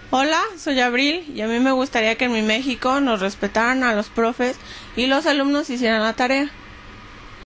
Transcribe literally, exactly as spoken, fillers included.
Hola, soy Abril y a mí me gustaría que en mi México nos respetaran a los profes y los alumnos hicieran la tarea.